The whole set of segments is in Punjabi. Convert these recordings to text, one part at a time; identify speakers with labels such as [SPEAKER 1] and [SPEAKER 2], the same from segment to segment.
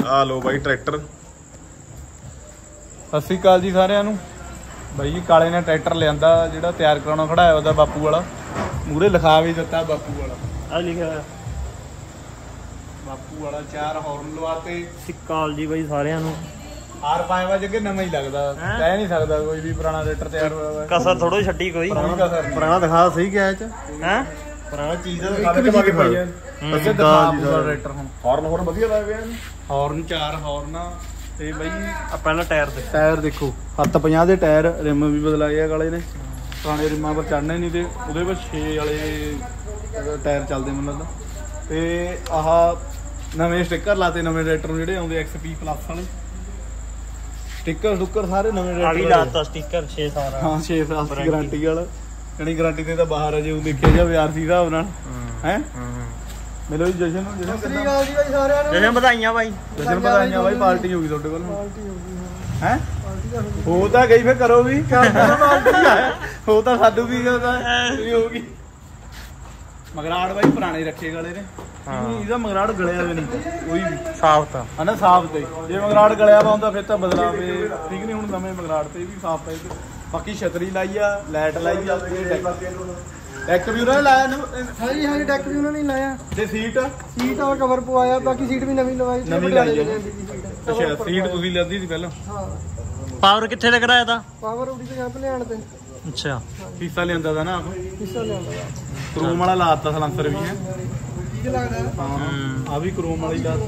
[SPEAKER 1] ਆ ਲੋ ਬਾਈ ट्रैक्टर।
[SPEAKER 2] सत श्री अकाल जी सारिਆਂ ਨੂੰ। ਬਾਈ ਜੀ ਕਾਲੇ ਨੇ ट्रैक्टर ਲਿਆਂਦਾ ਜਿਹੜਾ ਤਿਆਰ ਕਰਾਉਣਾ ਖੜਾਇਆ ਉਹਦਾ ਬਾਪੂ ਵਾਲਾ। ਮੂਰੇ ਲਿਖਾ ਵੀ ਦਿੱਤਾ ਬਾਪੂ ਵਾਲਾ,
[SPEAKER 3] ਆ ਲਿਖਿਆ ਹੋਇਆ
[SPEAKER 2] ਬਾਪੂ ਵਾਲਾ। 4 ਹੌਰਨ ਲਵਾਤੇ।
[SPEAKER 3] ਸਤਿ ਸ਼੍ਰੀ ਅਕਾਲ ਜੀ ਬਾਈ ਸਾਰਿਆਂ ਨੂੰ।
[SPEAKER 2] ਹਾਰ ਪਾਏ ਵਾ ਜੱਗੇ ਨਵਾਂ ਹੀ ਲੱਗਦਾ, ਕਹਿ ਨਹੀਂ ਸਕਦਾ ਕੋਈ ਵੀ ਪੁਰਾਣਾ ਟਰੈਕਟਰ ਤਿਆਰ ਹੋਇਆ ਵਾ।
[SPEAKER 3] ਕਸਰ ਥੋੜੋ ਛੱਡੀ ਕੋਈ
[SPEAKER 2] ਪੁਰਾਣਾ ਦਿਖਾ ਸਹੀ ਗਿਆ ਇਹ ਚ
[SPEAKER 3] ਹੈ।
[SPEAKER 2] ਪੁਰਾਣਾ ਚੀਜ਼ ਦਾ ਦਿਖਾ ਦੇ ਬਾਕੀ ਪਈ ਹੈ। ਅੱਗੇ ਦਿਖਾ ਪੂਰਾ ਟਰੈਕਟਰ ਹੁਣ।
[SPEAKER 1] ਹੌਰਨ ਹੋਰ ਵਧੀਆ ਲਾਏ ਹੋਏ ਹਨ।
[SPEAKER 2] ਹੌਰਨ 4 ਹੌਰਨ ਤੇ ਬਾਈ
[SPEAKER 3] ਆ ਪਹਿਲਾਂ
[SPEAKER 2] ਟਾਇਰ ਦੇਖੋ 750 ਦੇ ਟਾਇਰ। ਰਿਮ ਵੀ ਬਦਲਾਏ ਆ ਕਾਲੇ ਨੇ, ਪੁਰਾਣੇ ਰਿਮਾਂ ਪਰ ਚੜਨੇ ਨਹੀਂ ਤੇ ਉਹਦੇ ਪਰ 6 ਵਾਲੇ ਟਾਇਰ ਚੱਲਦੇ ਮੈਨੂੰ ਲੱਗਦਾ। ਤੇ ਆਹ ਨਵੇਂ ਸਟicker ਲਾਤੇ ਨਵੇਂ ਟਰੈਕਟਰ ਨੂੰ ਜਿਹੜੇ ਆਉਂਦੇ XP ਪਲੱਸ ਵਾਲੇ। ਸਟicker ਸਾਰੇ ਨਵੇਂ
[SPEAKER 3] ਆ ਵੀ ਲਾਤਾ ਸਟicker 6 ਸਾਲ।
[SPEAKER 2] ਹਾਂ 6 ਸਾਲ ਦੀ ਗਾਰੰਟੀ ਵਾਲਾ। ਜਣੀ ਗਾਰੰਟੀ ਤੇ ਤਾਂ ਬਾਹਰ ਅਜੇ ਉਹ ਦੇਖਿਆ ਜਾਵੇ ਆਰਸੀ ਹਿਸਾਬ ਨਾਲ ਹੈ। ਮਿਲੋ ਜੀ ਜਸ਼ਨ ਨੂੰ। ਜਸ਼ਨ ਸਤਿ ਸ਼੍ਰੀ ਅਕਾਲ ਜੀ ਬਾਈ ਸਾਰਿਆਂ ਨੂੰ।
[SPEAKER 3] ਜਸ਼ਨ ਵਧਾਈਆਂ ਬਾਈ।
[SPEAKER 2] ਜਸ਼ਨ ਵਧਾਈਆਂ ਬਾਈ। ਪਾਰਟੀ ਹੋ ਗਈ ਤੁਹਾਡੇ ਵੱਲ ਹੈ। ਹੋ ਤਾਂ ਗਈ ਫੇਰ ਕਰੋ ਵੀ ਹੋ ਤਾਂ ਸਾਡੂ ਵੀ ਹੋਊਗੀ। ਮਗਰਾੜ ਬਾਈ ਪੁਰਾਣੇ ਰੱਖੇ ਗਲੇ ਨੇ। ਇਹਦਾ ਮਗਰਾੜ ਗਲਿਆ ਵੀ ਨਹੀਂ ਕੋਈ ਵੀ,
[SPEAKER 3] ਸਾਫ ਤਾਂ
[SPEAKER 2] ਹਨਾ ਸਾਫ ਤੇ। ਜੇ ਮਗਰਾੜ ਗਲਿਆ ਵਾ ਹੁੰਦਾ ਫਿਰ ਤਾਂ ਬਦਲਾ ਪਏ, ਠੀਕ ਨਹੀਂ। ਹੁਣ ਨਵੇਂ ਮਗਰਾੜ ਤੇ ਵੀ ਸਾਫ ਪਏ। ਬਾਕੀ ਛਤਰੀ ਲਾਈ ਆ, ਲਾਈਟ ਲਾਈ ਆ, ਡੈਕ ਵੀ ਉਹਨਾਂ ਨੇ ਲਾਇਆ ਨਾ।
[SPEAKER 4] ਹਾਂਜੀ ਹਾਂਜੀ ਡੈਕ ਵੀ ਉਹਨਾਂ ਨੇ ਲਾਇਆ
[SPEAKER 2] ਤੇ ਸੀਟ
[SPEAKER 4] ਔਰ ਕਵਰ ਪਵਾਇਆ। ਬਾਕੀ ਸੀਟ ਵੀ ਨਵੀਂ ਲਵਾਈ।
[SPEAKER 2] ਨਵੀਂ ਲਾਈ ਆ। ਅੱਛਾ ਸੀਟ ਤੁਸੀਂ ਲੈਂਦੀ ਸੀ ਪਹਿਲਾਂ।
[SPEAKER 4] ਹਾਂ
[SPEAKER 3] ਪਾਵਰ ਕਿੱਥੇ ਤੇ ਕਰਾਇਆ ਤਾ?
[SPEAKER 4] ਪਾਵਰ ਉਡੀ ਤੇ ਜੰਪ ਲਿਆਣ ਤੇ।
[SPEAKER 3] ਅੱਛਾ
[SPEAKER 2] ਹਿੱਸਾ ਲਿਆਂਦਾ ਦਾ ਨਾ ਆਪ।
[SPEAKER 4] ਹਿੱਸਾ ਲਿਆਂਦਾ
[SPEAKER 2] ਕਰੂਮ ਵਾਲਾ ਲਾਤਾ ਸਲੈਂਸਰ ਵੀ ਹੈ।
[SPEAKER 4] ਕੀ ਲੱਗਦਾ?
[SPEAKER 2] ਹਾਂ ਆ ਵੀ ਕਰੂਮ ਵਾਲੀ ਲਾ।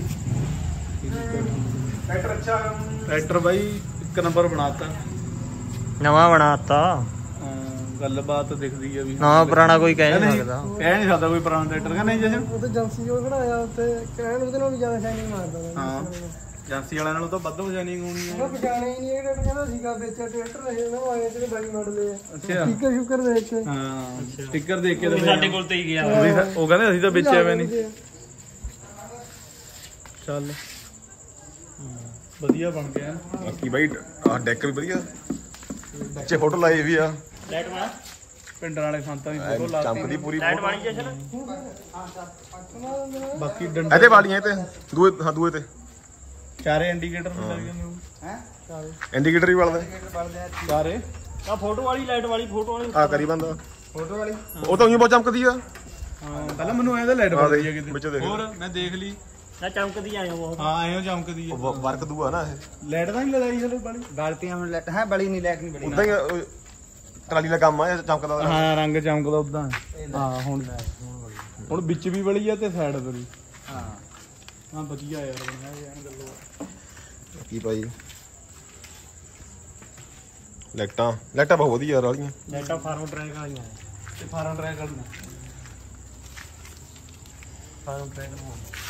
[SPEAKER 2] ਟਰੈਕਟਰ ਅੱਛਾ। ਟਰੈਕਟਰ ਬਾਈ 1 ਨੰਬਰ ਬਣਾਤਾ,
[SPEAKER 3] ਨਵਾਂ ਬਣਾਤਾ।
[SPEAKER 2] ਗੱਲਬਾਤ ਦਿਖਦੀ ਆ ਵੀ
[SPEAKER 3] ਨਵਾਂ ਪੁਰਾਣਾ ਕੋਈ ਕਹਿ ਨਹੀਂ ਸਕਦਾ।
[SPEAKER 2] ਕਹਿ ਨਹੀਂ ਸਕਦਾ ਕੋਈ ਪੁਰਾਣਾ ਟਰੈਕਟਰ ਕਾ ਨਹੀਂ ਜਸ਼ਨ।
[SPEAKER 4] ਉਹ ਤੇ ਏਜੰਸੀ ਜੋ ਖੜਾਇਆ ਉੱਥੇ ਕਹਿਣ ਉਹਦੇ ਨਾਲ ਵੀ ਜ਼ਿਆਦਾ ਸ਼ਾਈਨਿੰਗ ਮਾਰਦਾ।
[SPEAKER 2] ਹਾਂ ਏਜੰਸੀ ਵਾਲਿਆਂ ਨਾਲੋਂ ਤਾਂ ਵੱਧ ਸ਼ਾਈਨਿੰਗ ਹੋਣੀ ਆ।
[SPEAKER 4] ਉਹ ਪਛਾਣੇ ਹੀ ਨਹੀਂ ਇਹ ਟਰੈਕਟਰ ਕਹਿੰਦਾ ਸੀਗਾ ਵੇਚਿਆ ਟਰੈਕਟਰ ਰਹੇ ਉਹਨਾਂ ਨੂੰ ਆਏ ਜਿਹੜੇ ਬਾਈ ਮਾਡਲ ਆ।
[SPEAKER 2] ਅੱਛਾ
[SPEAKER 4] ਸ਼ੁਕਰ ਦੇਖ ਕੇ।
[SPEAKER 2] ਹਾਂ ਸਟicker ਦੇਖ ਕੇ
[SPEAKER 3] ਸਾਡੇ ਕੋਲ ਤੇ ਹੀ ਗਿਆ
[SPEAKER 2] ਉਹ ਕਹਿੰਦੇ ਅਸੀਂ ਤਾਂ ਵੇਚਿਆ ਹੋਇਆ ਨਹੀਂ। ਚੱਲ ਵਧੀਆ ਬਣ ਗਿਆ।
[SPEAKER 1] ਬਾਕੀ ਬਾਈ ਆ ਡੈਕ ਵੀ ਵਧੀਆ, ਪਿੱਛੇ ਫੋਟੋ ਲਾਈ ਵੀ ਆ।
[SPEAKER 3] ਲਾਈਟ ਵਾਲਾ
[SPEAKER 2] ਪਿੰਡਾਂ ਵਾਲੇ ਸੰਤਾਂ ਦੀ ਫੋਟੋ ਲਾ
[SPEAKER 1] ਚਮਕਦੀ ਪੂਰੀ
[SPEAKER 3] ਲਾਈਟ ਵਾਲੀ ਜਸ਼ਨ।
[SPEAKER 2] ਬਾਕੀ ਡੰਡੇ
[SPEAKER 1] ਇਹਦੇ ਵਾਲੀਆਂ ਤੇ ਦੂਏ, ਹਾਂ ਦੂਏ ਤੇ
[SPEAKER 2] ਚਾਰੇ ਇੰਡੀਕੇਟਰ ਵੀ ਲੱਗ ਜਾਂਦੇ ਉਹ
[SPEAKER 4] ਹੈ ਚਾਰੇ
[SPEAKER 1] ਇੰਡੀਕੇਟਰ ਵੀ ਵਲਦਾ
[SPEAKER 2] ਚਾਰੇ।
[SPEAKER 3] ਆ ਫੋਟੋ ਵਾਲੀ ਲਾਈਟ ਵਾਲੀ ਫੋਟੋ ਵਾਲੀ
[SPEAKER 1] ਆ ਕਰੀ ਬੰਦਾ।
[SPEAKER 4] ਫੋਟੋ ਵਾਲੀ
[SPEAKER 1] ਉਹ ਤਾਂ ਉਹੀ ਬਹੁਤ ਚਮਕਦੀ ਆ।
[SPEAKER 2] ਹਾਂ ਪਹਿਲਾਂ ਮੈਨੂੰ ਐਂ ਤਾਂ ਲਾਈਟ ਬਦਲੀ ਆ ਕਿਤੇ
[SPEAKER 1] ਵਿੱਚੋਂ ਦੇਖ।
[SPEAKER 2] ਹੋਰ ਮੈਂ ਦੇਖ ਲਈ।
[SPEAKER 3] ਨਾ ਚਮਕਦੀ ਆਇਆ ਬਹੁਤ।
[SPEAKER 2] ਹਾਂ ਐਂ ਚਮਕਦੀ ਆ।
[SPEAKER 1] ਵਰਕ ਦੂਆ ਨਾ ਇਹ
[SPEAKER 2] ਲਾਈਟ ਤਾਂ ਨਹੀਂ ਲਗਾਈ ਹਲੇ ਬਾਲੀ।
[SPEAKER 4] ਬਾਲਟੀਆਂ ਹੁਣ ਹੈ ਬੜੀ ਨਹੀਂ ਲੈਕ ਨਹੀਂ ਬੜੀ।
[SPEAKER 1] ਉਦਾਂ ਹੀ ਟਰਾਲੀ ਦਾ ਕੰਮ ਆ, ਇਹ ਚਮਕਦਾ।
[SPEAKER 2] ਹਾਂ ਰੰਗ ਚਮਕਦਾ ਉਦਾਂ। ਹਾਂ ਹੁਣ ਵਿੱਚ ਵੀ ਬਲੀ ਆ ਤੇ ਸਾਈਡ ਤੇ ਵੀ। ਹਾਂ ਵਧੀਆ ਯਾਰ ਬਣਿਆ ਐਨ ਗੱਲੋ।
[SPEAKER 1] ਕੀ ਭਾਈ ਲਾਈਟਾਂ ਬਹੁਤ ਵਧੀਆ ਯਾਰ ਵਾਲੀਆਂ।
[SPEAKER 3] ਲਾਈਟਾਂ ਫਾਰਮ ਟਰੈਕ ਵਾਲੀਆਂ
[SPEAKER 2] ਤੇ ਫਾਰਮ ਟਰੈਕ ਕਰਨਾ।
[SPEAKER 3] ਫਾਰਮ ਟਰੈਕ ਨੂੰ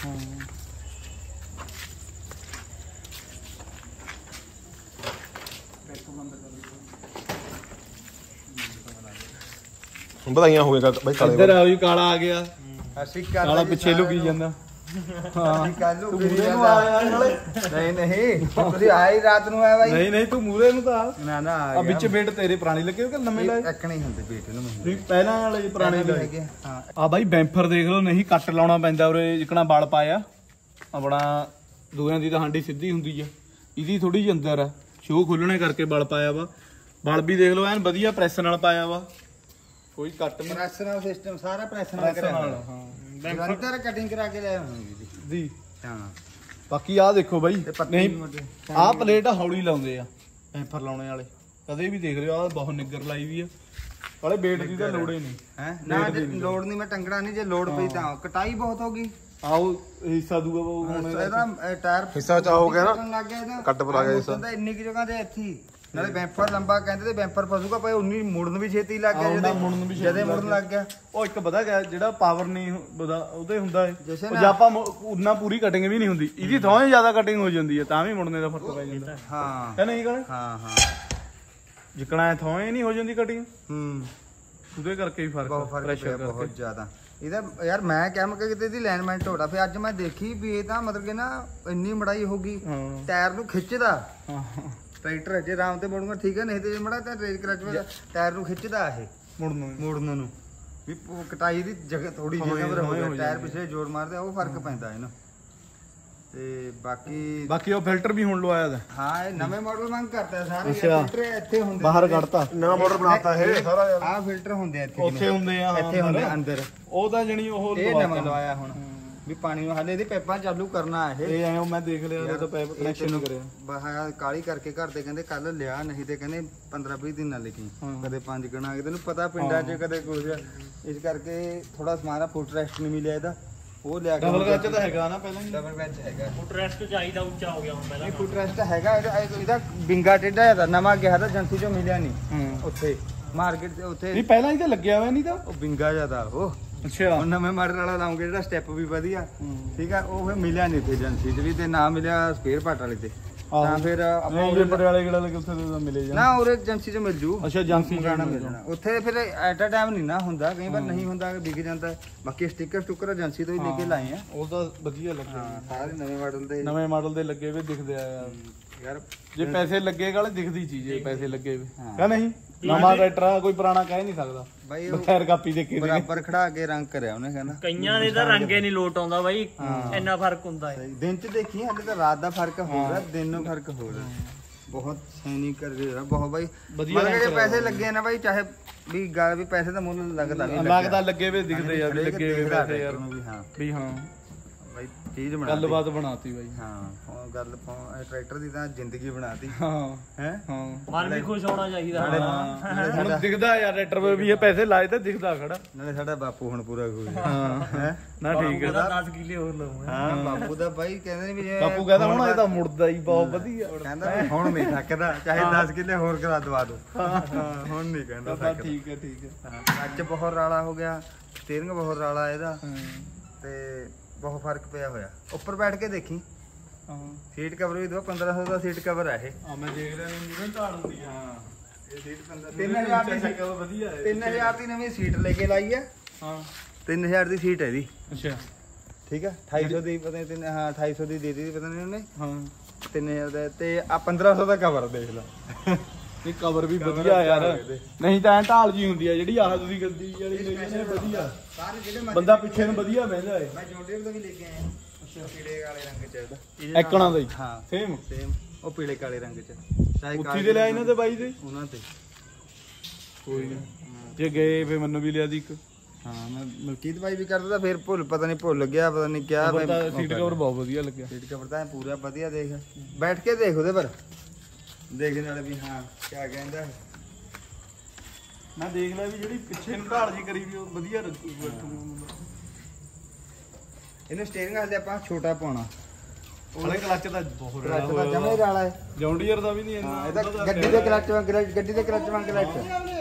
[SPEAKER 1] ਵਧਾਈਆਂ ਹੋ ਗਈਆਂ ਬਾਈ ਕਾਲੇ।
[SPEAKER 2] ਇੱਧਰ ਆ ਵੀ ਕਾਲਾ ਆ ਗਿਆ।
[SPEAKER 4] ਅਸੀਂ
[SPEAKER 2] ਕਾਲਾ ਪਿੱਛੇ ਲੁਕੀ ਜਾਂਦਾ। ਹਾਂ
[SPEAKER 4] ਕਾਲੂ
[SPEAKER 2] ਤੂੰ ਮੂਰੇ ਨੂੰ ਆਇਆ ਨਾਲੇ।
[SPEAKER 4] ਨਹੀਂ ਤੁਸੀਂ ਆਏ ਰਾਤ ਨੂੰ ਆਇਆ ਬਾਈ।
[SPEAKER 2] ਨਹੀਂ ਤੂੰ ਮੂਰੇ ਨੂੰ ਤਾਂ
[SPEAKER 4] ਨਾ
[SPEAKER 2] ਆ ਵਿੱਚ ਬੇਟ ਤੇਰੇ ਪੁਰਾਣੇ ਲੱਗੇ ਕਿ ਨਵੇਂ ਲਾਏ?
[SPEAKER 4] ਰੱਖਣੇ ਹੁੰਦੇ ਬੇਟੇ ਨੂੰ
[SPEAKER 2] ਨਹੀਂ ਪਹਿਲਾਂ ਵਾਲੇ ਪੁਰਾਣੇ ਲੱਗੇ।
[SPEAKER 4] ਹਾਂ
[SPEAKER 2] ਆ ਬਾਈ ਬੈਂਫਰ ਦੇਖ ਲਓ, ਨਹੀਂ ਕੱਟ ਲਾਉਣਾ ਪੈਂਦਾ ਉਰੇ ਜਿਕਣਾ ਬਲ ਪਾਇਆ ਆਪਣਾ। ਦੂਆਂ ਦੀ ਤਾਂ ਹਾਂਡੀ ਸਿੱਧੀ ਹੁੰਦੀ ਆ, ਇਹਦੀ ਥੋੜੀ ਜਿਹੀ ਅੰਦਰ ਆ। ਸ਼ੋਅ ਖੋਲਣੇ ਕਰਕੇ ਬਲ ਪਾਇਆ ਵਾ। ਬਲ ਵੀ ਦੇਖ ਲਓ ਐਨ ਵਧੀਆ ਪ੍ਰੈਸ ਨਾਲ ਪਾਇਆ ਵਾ, ਕੋਈ ਕੱਟ ਨਹੀਂ।
[SPEAKER 4] ਪ੍ਰੈਸ ਨਾਲ ਸਿਸਟਮ ਸਾਰਾ ਪ੍ਰੈਸ ਨਾਲ ਕਰਿਆ ਹੋਇਆ।
[SPEAKER 2] ਹਾਂ
[SPEAKER 4] ਨਿਰੰਤਰ ਕਟਿੰਗ ਕਰਾ ਕੇ ਲਿਆ ਹੋਣੀ
[SPEAKER 2] ਦੀ।
[SPEAKER 4] ਹਾਂ
[SPEAKER 2] ਬਾਕੀ ਆਹ ਦੇਖੋ ਬਾਈ, ਨਹੀਂ ਆਹ ਪਲੇਟ ਹੌਲੀ ਲਾਉਂਦੇ ਆ ਬੈਂਫਰ ਲਾਉਣੇ ਵਾਲੇ। ਕਦੇ ਵੀ ਦੇਖ ਲਿਓ ਆਹ ਬਹੁਤ ਨਿੱਗਰ ਲਾਈ ਵੀ ਆ ਵਾਲੇ। ਵੇਟ ਦੀ ਤਾਂ ਲੋੜ ਹੀ ਨਹੀਂ
[SPEAKER 4] ਹੈ ਨਾ। ਲੋੜ ਨਹੀਂ, ਮੈਂ ਟੰਗੜਾ ਨਹੀਂ। ਜੇ ਲੋੜ ਪਈ ਤਾਂ ਕਟਾਈ ਬਹੁਤ ਹੋ ਗਈ।
[SPEAKER 2] ਆਓ ਹਿੱਸਾ ਦੂਗਾ ਹੁਣ
[SPEAKER 4] ਇਹਦਾ ਟਾਇਰ
[SPEAKER 1] ਹਿੱਸਾ ਚਾ ਹੋ ਗਿਆ ਨਾ,
[SPEAKER 4] ਲੱਗ ਗਿਆ ਇਹਦਾ।
[SPEAKER 1] ਕੱਟ ਪਾ ਗਿਆ ਹਿੱਸਾ।
[SPEAKER 4] ਇੰਨੀ ਕਿ ਜਗ੍ਹਾ ਤੇ ਇੱਥੇ ਨਾਲੇ ਬੈਂਫਰ ਲੰਬਾ ਕਹਿੰਦੇ ਤੇ ਬੈਂਫਰ ਫਸੂਗਾ ਪਏ। 19 ਮੁੜਨ ਵੀ ਛੇਤੀ ਲੱਗ ਗਿਆ। ਜਦੇ ਮੁੜਨ ਲੱਗ ਗਿਆ।
[SPEAKER 2] ਉਹ ਇੱਕ ਪਤਾ ਗਿਆ ਜਿਹੜਾ ਪਾਵਰ ਨਹੀਂ ਉਹਦੇ ਹੁੰਦਾ ਹੈ
[SPEAKER 4] ਜੈਸੇ
[SPEAKER 2] ਜੇ ਆਪਾਂ ਉਨਾ ਪੂਰੀ ਕਟਿੰਗ ਵੀ ਨਹੀਂ ਹੁੰਦੀ, ਇਹਦੀ ਥੋੜੀ ਹੀ ਜ਼ਿਆਦਾ ਕਟਿੰਗ ਹੋ ਜਾਂਦੀ ਹੈ ਤਾਂ ਵੀ ਮੁੜਨੇ ਦਾ ਫਰਕ ਪੈ ਜਾਂਦਾ।
[SPEAKER 4] ਹਾਂ
[SPEAKER 2] ਹੈ ਨਹੀਂ ਗੱਲ।
[SPEAKER 4] ਹਾਂ ਹਾਂ
[SPEAKER 2] ਜਿਕਣਾ ਥੋੜੀ ਨਹੀਂ ਹੋ ਜਾਂਦੀ ਕਟਿੰਗ, ਉਹਦੇ ਕਰਕੇ ਹੀ
[SPEAKER 4] ਬਹੁਤ
[SPEAKER 2] ਫਰਕ
[SPEAKER 4] ਫਰਕ
[SPEAKER 2] ਪ੍ਰੈਸ਼ਰ
[SPEAKER 4] ਪਿਆ ਬਹੁਤ
[SPEAKER 2] ਕਰਕੇ।
[SPEAKER 4] ਜ਼ਿਆਦਾ ਇਹਦਾ ਯਾਰ। ਮੈਂ ਕਿਹਾ ਮੈਂ ਕਿਤੇ ਦੀ ਲਾਈਨਮੈਂਟ ਹੋੜਾ ਫਿਰ ਅੱਜ ਮੈਂ ਦੇਖੀ ਵੀ ਇਹ ਤਾਂ ਮਤਲਬ ਕਿ ਨਾ ਇੰਨੀ ਮੜਾਈ ਹੋ ਗਈ। ਟਾਇਰ ਨੂੰ ਖਿੱਚਦਾ ਟਰੈਕਟਰ ਜੇ ਰਾਮ ਤੇ ਮੋੜੂਗਾ ਠੀਕ ਹੈ, ਨਹੀਂ ਤੇ ਜੇ ਮੜਾ ਤਾਂ ਰੇਜ ਕਲਚ ਟਾਇਰ ਨੂੰ ਖਿੱਚਦਾ ਇਹ ਮੁੜਨ ਨੂੰ ਵੀ ਕਟਾਈ ਦੀ ਜਗ੍ਹਾ ਥੋੜੀ ਜਿਹੀ ਪਰ ਹੋ ਗਿਆ। ਟਾਇਰ ਪਿਛਲੇ ਜੋੜ ਮਾਰਦੇ ਉਹ ਫਰਕ ਪੈਂਦਾ ਇਹਨੂੰ। ਤੇ ਬਾਕੀ
[SPEAKER 2] ਬਾਕੀ ਉਹ ਫਿਲਟਰ ਵੀ ਹੁਣ ਲਵਾਇਆ ਦਾ
[SPEAKER 4] ਹਾਂ ਇਹ ਨਵੇਂ ਮਾਡਲ ਮੰਗ ਕਰਦਾ ਸਾਰੇ
[SPEAKER 2] ਅੱਛਾ।
[SPEAKER 4] ਫਿਲਟਰ ਇੱਥੇ ਹੁੰਦੇ
[SPEAKER 2] ਬਾਹਰ ਕੱਢਤਾ
[SPEAKER 1] ਨਵਾਂ ਮਾਡਲ ਬਣਾਤਾ ਇਹ ਸਾਰਾ ਯਾਰ।
[SPEAKER 4] ਆਹ ਫਿਲਟਰ ਹੁੰਦੇ ਆ ਇੱਥੇ
[SPEAKER 2] ਉੱਥੇ ਹੁੰਦੇ ਆ
[SPEAKER 4] ਇੱਥੇ ਹੁੰਦੇ ਆ ਅੰਦਰ
[SPEAKER 2] ਉਹ ਤਾਂ ਜਣੀ ਉਹ
[SPEAKER 4] ਇਹ ਨਵਾਂ ਲਵਾਇਆ ਹੁਣ ਵੀ ਪਾਣੀ ਨੂੰ ਹਾਲੇ ਇਹਦੀ ਪਾਈਪਾਂ ਚਾਲੂ ਕਰਨਾ ਇਹ
[SPEAKER 2] ਇਹ ਐਂ ਮੈਂ ਦੇਖ ਲਿਆ ਉਹਦਾ ਪੈਪ ਕਨੈਕਸ਼ਨ ਕਰਿਆ
[SPEAKER 4] ਬਾਹਰ ਕਾਲੀ ਕਰਕੇ ਘਰ ਦੇ ਕਹਿੰਦੇ ਕੱਲ ਲਿਆ ਨਹੀਂ ਤੇ ਕਹਿੰਦੇ 15-20 ਦਿਨ ਨਾਲ ਲਿਖੀ ਕਦੇ 5 ਗਣਾ ਆ ਤੈਨੂੰ ਪਤਾ ਪਿੰਡਾਂ 'ਚ ਕਦੇ ਕੁਝ ਇਸ ਕਰਕੇ ਥੋੜਾ ਸਮਾਨ ਆ ਫੁੱਟ ਰੈਸਟ ਨਹੀਂ ਮਿਲਿਆ ਇਹਦਾ ਉਹ ਲਿਆ ਕੇ
[SPEAKER 2] ਡਬਲ ਕੱਚ ਤਾਂ ਹੈਗਾ ਨਾ ਪਹਿਲਾਂ ਹੀ
[SPEAKER 4] ਡਬਲ ਵਿੱਚ ਹੈਗਾ
[SPEAKER 3] ਫੁੱਟ ਰੈਸਟ ਚਾਹੀਦਾ ਉੱਚਾ ਹੋ ਗਿਆ ਹੁਣ ਪਹਿਲਾਂ
[SPEAKER 4] ਇਹ ਫੁੱਟ ਰੈਸਟ ਹੈਗਾ ਇਹਦਾ ਬਿੰਗਾ ਟੇਢਾ ਹੈ ਨਵਾਂ ਗਿਆ ਤਾਂ ਏਜੰਸੀ 'ਚੋਂ ਮਿਲਿਆ ਨਹੀਂ ਉੱਥੇ ਮਾਰਕੀਟ 'ਚ ਉੱਥੇ
[SPEAKER 2] ਨਹੀਂ ਪਹਿਲਾਂ ਹੀ ਤਾਂ ਲੱਗਿਆ ਹੋਇਆ ਨਹੀਂ ਤਾਂ
[SPEAKER 4] ਉਹ ਬਿੰਗਾ ਜਿਆਦਾ ਉਹ
[SPEAKER 2] ਅੱਛਾ
[SPEAKER 4] ਹੁਣ ਨਵੇਂ ਮਾਡਲ ਵਾਲਾ ਲਾਉਂਗੇ ਜਿਹੜਾ ਸਟੈਪ ਵੀ ਵਧੀਆ ਠੀਕ ਆ ਉਹ ਫਿਰ ਮਿਲਿਆ ਨਹੀਂ ਤੇ ਏਜੰਸੀ 'ਚ ਵੀ ਤੇ ਨਾ ਮਿਲਿਆ ਸਪੇਅਰ ਪਾਰਟ ਵਾਲੇ ਤੇ ਤਾਂ ਫਿਰ ਆਪਾਂ
[SPEAKER 2] ਨਹੀਂ ਪਟਿਆਲੇ ਕਿਹੜਾ ਲੱਗੇ ਉੱਥੇ ਤਾਂ ਮਿਲੇ ਜਾਂ
[SPEAKER 4] ਨਾ ਉਰੇ ਏਜੰਸੀ 'ਚ ਮਿਲ ਜੂ
[SPEAKER 2] ਅੱਛਾ ਏਜੰਸੀ
[SPEAKER 4] ਮੰਗਾਣਾ ਮਿਲ ਜਾਣਾ ਉੱਥੇ ਫਿਰ ਐਟ ਅ ਟਾਈਮ ਨਹੀਂ ਨਾ ਹੁੰਦਾ ਕਈ ਵਾਰ ਨਹੀਂ ਹੁੰਦਾ ਵਿਕ ਜਾਂਦਾ ਬਾਕੀ ਸਟicker ਏਜੰਸੀ ਤੋਂ ਹੀ ਲੈ ਕੇ ਲਾਏ ਆ
[SPEAKER 2] ਉਹ ਤਾਂ ਵਧੀਆ ਲੱਗਿਆ
[SPEAKER 4] ਸਾਰੇ ਨਵੇਂ ਮਾਡਲ ਦੇ
[SPEAKER 2] ਨਵੇਂ ਮਾਡਲ ਦੇ ਲੱਗੇ ਵੇ ਦਿਖਦੇ ਆ ਯਾਰ
[SPEAKER 4] ਯਾਰ
[SPEAKER 2] ਜੇ ਪੈਸੇ ਲੱਗੇ ਗਾਲੇ ਦਿਖਦੀ ਚੀਜ਼ ਹੈ ਪੈਸੇ ਲੱਗੇ ਵੇ ਕਹ ਨਹੀਂ ਨਵਾਂ ਟਰੈਕਟਰ ਆ ਕੋਈ ਪੁਰਾਣਾ ਕਹਿ ਨਹੀਂ ਸਕਦਾ
[SPEAKER 4] ਬਾਈ
[SPEAKER 2] ਬਖੈਰ ਕਾਪੀ ਦੇ ਕੇ
[SPEAKER 4] ਬਰਾਬਰ ਖੜਾ ਕੇ ਰੰਗ ਕਰਿਆ ਉਹਨੇ ਕਹਿੰਦਾ
[SPEAKER 3] ਕਈਆਂ ਦੇ ਤਾਂ ਰੰਗੇ ਨਹੀਂ ਲੋਟ ਆਉਂਦਾ ਬਾਈ ਇੰਨਾ ਫਰਕ ਹੁੰਦਾ ਹੈ
[SPEAKER 4] ਦਿਨ 'ਚ ਦੇਖੀ ਹਾਲੇ ਤਾਂ ਰਾਤ ਦਾ ਫਰਕ ਹੋ ਰਿਹਾ ਦਿਨ ਨੂੰ ਫਰਕ ਹੋ ਰਿਹਾ ਬਹੁਤ ਸੈਨੀ ਕਰ ਰਿਹਾ ਬਹੁਤ ਬਾਈ ਮਤਲਬ ਜੇ ਪੈਸੇ ਲੱਗੇ ਨਾ ਬਾਈ ਚਾਹੇ ਵੀ ਗੱਲ ਵੀ ਪੈਸੇ ਦਾ ਮੁੱਲ ਲੱਗਦਾ ਨਹੀਂ
[SPEAKER 2] ਲੱਗਦਾ ਲੱਗੇ ਵੇ ਦਿਖਦੇ ਆ ਵੀ ਲੱਗੇ ਵੇ ਪੈਸੇ ਯਾਰ
[SPEAKER 4] ਵੀ ਹਾਂ
[SPEAKER 2] ਵੀ ਹਾਂ
[SPEAKER 4] ਬਾਈ ਚੀਜ਼ ਬਣਾ
[SPEAKER 2] ਗੱਲਬਾਤ ਬਣਾਤੀ ਬਾਈ
[SPEAKER 4] ਹਾਂ ਗੱਲ ਟਰੈਕਟਰ ਦੀ ਤਾਂ ਜ਼ਿੰਦਗੀ ਬਣਾਤੀ
[SPEAKER 2] ਹਾਂ
[SPEAKER 4] ਹੈ
[SPEAKER 2] ਹਾਂ
[SPEAKER 3] ਮਨ ਵੀ ਖੁਸ਼ ਹੋਣਾ ਚਾਹੀਦਾ
[SPEAKER 2] ਹੁਣ ਦਿਖਦਾ ਯਾਰ ਟਰੈਕਟਰ ਵੀ ਇਹ ਪੈਸੇ ਲਾਏ ਤਾਂ ਦਿਖਦਾ ਖੜਾ
[SPEAKER 4] ਨਾਲੇ ਸਾਡਾ ਬਾਪੂ ਹੁਣ ਪੂਰਾ ਖੁਸ਼
[SPEAKER 2] ਹਾਂ
[SPEAKER 4] ਹੈ
[SPEAKER 2] ਨਾ ਠੀਕ ਹੈ
[SPEAKER 3] ਉਹਦਾ 10 ਕਿੱਲੇ ਹੋਰ ਲਊਂਗਾ
[SPEAKER 4] ਹਾਂ ਬਾਪੂ ਦਾ ਬਾਈ ਕਹਿੰਦੇ ਨੇ ਵੀ ਜੇ
[SPEAKER 2] ਬਾਪੂ ਕਹਿੰਦਾ ਹੁਣ ਇਹ ਤਾਂ ਮੁੜਦਾ ਹੀ ਬਹੁਤ ਵਧੀਆ
[SPEAKER 4] ਕਹਿੰਦਾ ਵੀ ਹੁਣ ਨਹੀਂ ਥੱਕਦਾ ਚਾਹੇ 10 ਕਿੱਲੇ ਹੋਰ ਕਰਾ ਦਵਾ ਦੋ ਹਾਂ ਹੁਣ ਨਹੀਂ ਕਹਿੰਦਾ
[SPEAKER 2] ਬਸ ਠੀਕ ਹੈ ਠੀਕ ਹੈ
[SPEAKER 4] ਅੱਜ ਬਹੁਤ ਰਾਲਾ ਹੋ ਗਿਆ ਸਟੀਅਰਿੰਗ ਬਹੁਤ ਰਾਲਾ ਇਹਦਾ ਤੇ ਬਹੁਤ ਫਰਕ ਪਿਆ ਹੋਇਆ ਉੱਪਰ ਬੈਠ ਕੇ ਦੇਖੀ
[SPEAKER 2] ਹਾਂ
[SPEAKER 4] ਸੀਟ ਕਵਰ ਵੀ ਦੋ 1500 ਦਾ ਸੀਟ ਕਵਰ ਹੈ ਇਹ
[SPEAKER 2] ਆ ਮੈਂ ਦੇਖ ਰਿਹਾ ਨਹੀਂ ਮੂਰੇ ਢਾਲ ਹੁੰਦੀ ਆ
[SPEAKER 4] ਹਾਂ ਇਹ ਸੀਟ 3000 ਦੀ ਸੀਟ
[SPEAKER 2] ਵਧੀਆ ਹੈ
[SPEAKER 4] 3000 ਦੀ ਨਵੀਂ ਸੀਟ ਲੈ ਕੇ ਲਾਈ ਹੈ
[SPEAKER 2] ਹਾਂ
[SPEAKER 4] 3000 ਦੀ ਸੀਟ ਹੈ ਇਹਦੀ
[SPEAKER 2] ਅੱਛਾ
[SPEAKER 4] ਠੀਕ ਹੈ 2800 ਦੀ ਪਤਾ ਨਹੀਂ ਹਾਂ 2800 ਦੀ ਦੇ ਦਿੱਤੀ ਪਤਾ ਨਹੀਂ ਉਹਨੇ
[SPEAKER 2] ਹਾਂ
[SPEAKER 4] 3000 ਦਾ ਤੇ ਆ 1500 ਦਾ ਕਵਰ ਦੇਖ ਲਾ
[SPEAKER 2] ਇਹ ਕਵਰ ਵੀ ਵਧੀਆ ਯਾਰ ਨਹੀਂ ਤਾਂ ਐ ਢਾਲ ਜੀ ਹੁੰਦੀ ਆ ਜਿਹੜੀ ਆਹ ਤੁਸੀਂ ਗੱਡੀ ਵਾਲੀ ਲਈ ਨੇ ਵਧੀਆ
[SPEAKER 4] ਸਾਰੇ ਜਿਹੜੇ
[SPEAKER 2] ਬੰਦਾ ਪਿੱਛੇ ਨੂੰ ਵਧੀਆ ਬਹਿੰਦਾ ਏ
[SPEAKER 4] ਮੈਂ ਜੋਂਡੀਅਰ ਤੋਂ ਵੀ ਲੈ ਕੇ ਆਇਆ ਅੱਛਾ ਪੀਲੇ ਕਾਲੇ ਰੰਗ ਚ ਇਹਦਾ
[SPEAKER 2] ਐਕਣਾ ਦਾ ਹੀ
[SPEAKER 4] ਹਾਂ
[SPEAKER 2] ਸੇਮ
[SPEAKER 4] ਸੇਮ ਉਹ ਪੀਲੇ ਕਾਲੇ ਰੰਗ ਚ ਚਾਹੇ
[SPEAKER 2] ਉੱਥੀ ਦੇ ਲਿਆ ਇਹਨਾਂ ਦੇ ਬਾਈ ਦੇ
[SPEAKER 4] ਉਹਨਾਂ ਤੇ
[SPEAKER 2] ਕੋਈ ਨਹੀਂ ਜੇ ਗਏ ਫੇ ਮੈਨੂੰ ਵੀ ਲਿਆ ਦੀ ਇੱਕ
[SPEAKER 4] ਹਾਂ ਮੈਂ ਮਲਕੀਤ ਭਾਈ ਵੀ ਕਰਦਾ ਤਾਂ ਫਿਰ ਪਤਾ ਨਹੀਂ ਭੁੱਲ ਗਿਆ ਪਤਾ ਨਹੀਂ ਕਿਆ
[SPEAKER 2] ਸੀਟ ਕਵਰ ਬਹੁਤ ਵਧੀਆ ਲੱਗਿਆ
[SPEAKER 4] ਸੀਟ ਕਵਰ ਤਾਂ ਪੂਰਾ ਵਧੀਆ ਦੇਖ ਬੈਠ ਕੇ ਦੇਖ ਉਹਦੇ ਪਰ ਦੇਖਣ ਵਾਲੇ ਵੀ ਹਾਂ ਕਿਆ ਕਹਿੰਦਾ
[SPEAKER 2] ਮੈਂ ਦੇਖ ਲਿਆ ਵੀ ਜਿਹੜੀ ਪਿੱਛੇ ਨੂੰ ਢਾਲ ਜੀ ਕਰੀ ਵੀ ਉਹ ਵਧੀਆ ਰੱਖੂ
[SPEAKER 4] ਇਹਨੂੰ ਸਟੀਅਰਿੰਗ ਹਲੇ ਆਪਾਂ ਛੋਟਾ ਪਾਉਣਾ
[SPEAKER 2] ਹਲੇ ਕਲੱਚ ਤਾਂ ਬਹੁਤ
[SPEAKER 4] ਕਲੱਚ ਦਾ ਜਮੇ ਵਾਲਾ ਹੈ
[SPEAKER 2] ਜੌਂਡੀਅਰ ਦਾ ਵੀ ਨਹੀਂ
[SPEAKER 4] ਹਾਂ
[SPEAKER 2] ਇੰਨਾ
[SPEAKER 4] ਇਹਦਾ ਗੱਡੀ ਦੇ ਕਲੱਚ ਵਾਂਗ ਗੱਡੀ ਦੇ ਕਲੱਚ ਵਾਂਗ ਕਲੱਚ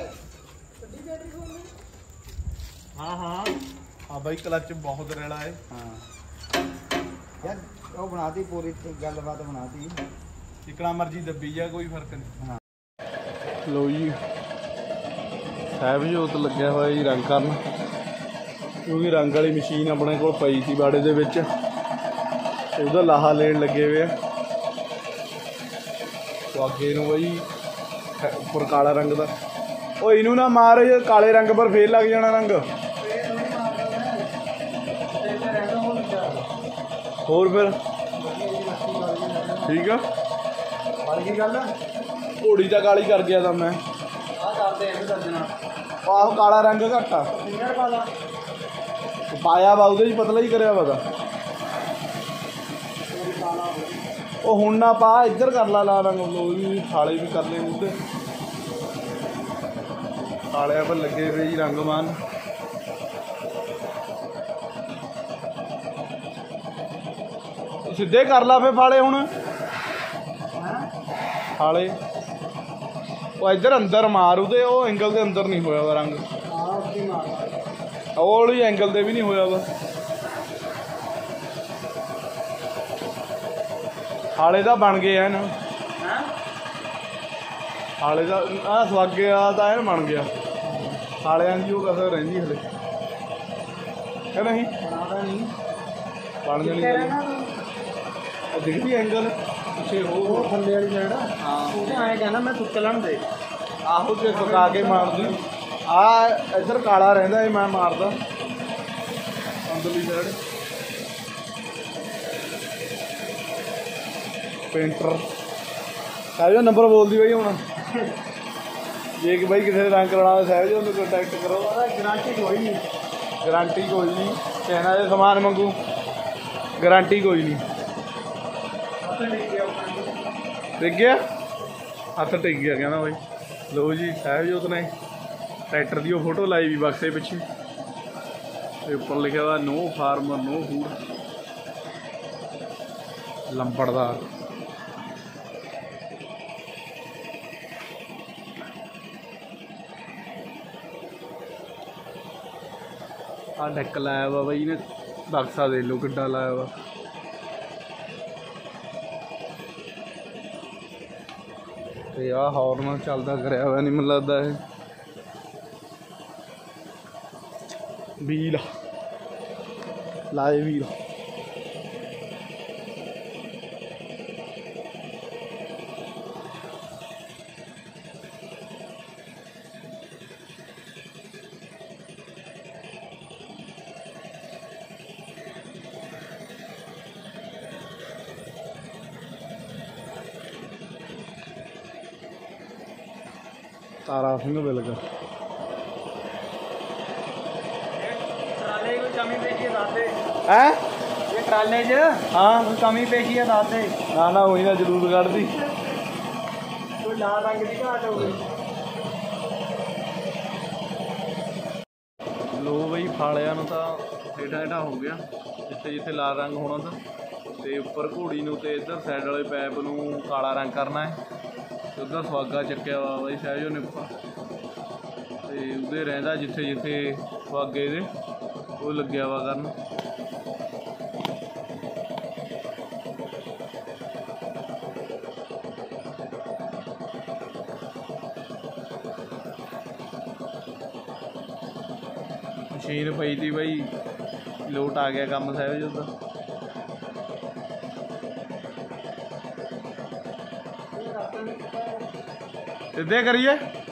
[SPEAKER 3] ਹਾਂ ਹਾਂ
[SPEAKER 2] ਹਾਂ ਬਾਈ ਕਲੱਚ ਬਹੁਤ ਰੈਲਾ ਹੈ
[SPEAKER 4] ਹਾਂ ਯਾਰ ਉਹ ਬਣਾਤੀ ਪੂਰੀ ਗੱਲਬਾਤ ਬਣਾਤੀ
[SPEAKER 2] ਜਿਕਣਾ ਮਰਜੀ ਦੱਬੀ ਜਾ ਕੋਈ ਫਰਕ ਨਹੀਂ
[SPEAKER 4] ਹਾਂ
[SPEAKER 2] ਲੋ ਜੀ ਸਾਹਿਬਜੋਤ ਲੱਗਿਆ ਹੋਇਆ ਜੀ ਰੰਗ ਕਰਨ ਕਿਉਂਕਿ ਰੰਗ ਵਾਲੀ ਮਸ਼ੀਨ ਆਪਣੇ ਕੋਲ ਪਈ ਸੀ ਬਾੜੇ ਦੇ ਵਿੱਚ ਉਹਦਾ ਲਾਹਾ ਲੈਣ ਲੱਗੇ ਹੋਏ ਆ ਉਹ ਅੱਗੇ ਨੂੰ ਬਈ ਉੱਪਰ ਕਾਲਾ ਰੰਗ ਦਾ ਉਹ ਇਹਨੂੰ ਨਾ ਮਾਰ ਇਹ ਕਾਲੇ ਰੰਗ ਪਰ ਫੇਰ ਲੱਗ ਜਾਣਾ ਰੰਗ ਹੋਰ ਫਿਰ ਠੀਕ ਆ
[SPEAKER 4] ਕੀ ਗੱਲ
[SPEAKER 2] ਘੋੜੀ ਤਾਂ ਕਾਲੀ ਕਰ ਗਿਆ ਤਾਂ ਮੈਂ
[SPEAKER 4] ਆ ਕਰਦੇ ਇਹਨੂੰ ਦੱਸਣਾ
[SPEAKER 2] ਆਹੋ ਕਾਲਾ ਰੰਗ ਘੱਟ ਆ
[SPEAKER 4] ਕਿੰਨਾ ਵਾਲਾ
[SPEAKER 2] ਪਾਇਆ ਵਾ ਉਹਦੇ 'ਚ ਪਤਲਾ ਹੀ ਕਰਿਆ ਵਾ ਤਾਂ ਉਹ ਹੁਣ ਨਾ ਪਾ ਇੱਧਰ ਕਰ ਲਾ ਲਾ ਰੰਗ ਉਹ ਵੀ ਥਾਲੇ ਵੀ ਕਰ ਲੈ ਉਹਦੇ ਥਾਲਿਆਂ ਪਰ ਲੱਗੇ ਹੋਏ ਜੀ ਰੰਗਮਾਨ ਸਿੱਧੇ ਕਰ ਲਾ ਫੇ ਫਾਲੇ ਹੁਣ ਫਾਲੇ ਉਹ ਇੱਧਰ ਅੰਦਰ ਮਾਰ ਉਹਦੇ ਉਹ ਐਂਗਲ ਦੇ ਅੰਦਰ ਨਹੀਂ ਹੋਇਆ ਵਾ ਰੰਗ ਉਹ ਵਾਲੀ ਐਂਗਲ ਤੇ ਵੀ ਨਹੀਂ ਹੋਇਆ ਵਾ ਹਾਲੇ ਦਾ ਬਣ ਗਏ ਐਨ ਹਾਲੇ ਦਾ ਆ ਸਵਾਗੇ ਆ ਤਾਂ ਐਨ ਬਣ ਗਿਆ ਹਾਲਿਆਂ ਦੀ ਉਹ ਕਸਰ ਰਹਿੰਦੀ ਹਲੇ ਹੈ ਨਹੀਂ
[SPEAKER 4] ਬਣਾਦਾ ਨਹੀਂ
[SPEAKER 2] ਬਣ ਜਾਣੀ ਉਹ ਦਿਖਦੀ ਐਂਗਲ ਪਿੱਛੇ
[SPEAKER 4] ਉਹ ਥੱਲੇ ਵਾਲੀ ਸਾਈਡ ਹਾਂ ਉਹ ਐਂ ਕਹਿੰਦਾ ਮੈਂ ਸੁੱਕ ਲੈਣ ਦੇ
[SPEAKER 2] ਆਹੋ ਤੇ ਸੁਕਾ ਕੇ ਮਾਰਦੀ ਆ ਇੱਧਰ ਕਾਲਾ ਰਹਿੰਦਾ ਇਹ ਮੈਂ ਮਾਰਦਾ ਅੰਦਰਲੀ ਸਾਈਡ ਪੇਂਟਰ ਸਾਹਿਬ ਨੰਬਰ ਬੋਲਦੀ ਬਾਈ ਹੁਣ ਜੇ ਕਿ ਬਾਈ ਕਿਸੇ ਨੇ ਰੰਗ ਕਰਾਉਣਾ ਸਾਹਿਬ ਜੀ ਉਹਨੂੰ ਕੰਟੈਕਟ ਕਰੋ।
[SPEAKER 4] ਗਾਰੰਟੀ ਕੋਈ ਨਹੀਂ,
[SPEAKER 2] ਗਾਰੰਟੀ ਕੋਈ ਨਹੀਂ, ਕਹਿਣਾ ਜੇ ਸਮਾਨ ਮੰਗੂ ਗਾਰੰਟੀ ਕੋਈ ਨਹੀਂ। ਟਿਕ ਗਿਆ ਹੱਥ ਟਿਕ ਗਿਆ ਕਹਿੰਦਾ ਬਾਈ। ਲਓ ਜੀ ਸਾਹਿਬਜੋਤ ਨੇ ਟਰੈਕਟਰ ਦੀ ਉਹ ਫੋਟੋ ਲਾਈ ਵੀ ਬਕਸੇ ਪਿੱਛੇ ਤੇ ਉੱਪਰ ਲਿਖਿਆ ਵਾ ਨੋ ਫਾਰਮਰ ਨੋ ਫੂਡ ਲੰਬੜਦਾਰ। ਆ ਡੈਕ ਲਾਇਆ ਵਾ ਬਾਈ ਨੇ, ਬਕਸਾ ਦੇ ਲਓ ਕਿੱਡਾ ਲਾਇਆ ਵਾ। ਤੇ ਆਹ ਹੌਰਨ ਚੱਲਦਾ ਕਰਿਆ ਹੋਇਆ ਨਹੀਂ ਮੈਨੂੰ ਲੱਗਦਾ ਇਹ ਵੀਲ ਲਾਏ ਵੀਲ। ਤਾਰਾ ਸਿੰਘ ਬਿਲਕੁਲ
[SPEAKER 3] ਟਰਾਲੇ ਕੋਈ ਕਮੀ ਪੇਸ਼ੀ ਦੱਸ ਦੇ।
[SPEAKER 2] ਹੈ
[SPEAKER 3] ਇਹ ਟਰਾਲੇ 'ਚ
[SPEAKER 2] ਹਾਂ
[SPEAKER 3] ਕੋਈ ਕਮੀ ਪੇਸ਼ੀ ਦੱਸ ਦੇ।
[SPEAKER 2] ਨਾ ਨਾ ਉਹੀ ਨਾ ਜਲੂਸ ਕੱਢਦੀ।
[SPEAKER 3] ਕੋਈ ਲਾਲ ਰੰਗ ਦੀ ਘਾਟ ਹੋਵੇ।
[SPEAKER 2] ਲੋ ਬਈ ਫਾਲਿਆਂ ਨੂੰ ਤਾਂ ਹੇਠਾਂ ਹੇਠਾਂ ਹੋ ਗਿਆ ਜਿੱਥੇ ਜਿੱਥੇ ਲਾਲ ਰੰਗ ਹੋਣਾ ਤਾਂ, ਤੇ ਉੱਪਰ ਘੋੜੀ ਨੂੰ ਤੇ ਇੱਧਰ ਸਾਈਡ ਵਾਲੇ ਪੈਪ ਨੂੰ ਕਾਲਾ ਰੰਗ ਕਰਨਾ ਹੈ। ਤੇ ਉੱਧਰ ਸੁਆਗਾ ਚੱਕਿਆ ਵਾ ਬਾਈ ਸਾਹਿਬ ਨੇ ਉੱਪਰ, ਤੇ ਉਹਦੇ ਰਹਿੰਦਾ ਜਿੱਥੇ ਜਿੱਥੇ ਸੁਆਗੇ ਦੇ ਉਹ ਲੱਗਿਆ ਵਾ ਕਰਨ। ਮਸ਼ੀਨ ਪਈ ਤੀ ਬਾਈ, ਲੋਟ ਆ ਗਿਆ ਕੰਮ ਸਾਹਿਬ ਜੀ ਉਹਦਾ। ਸਿੱਧੇ ਕਰੀਏ।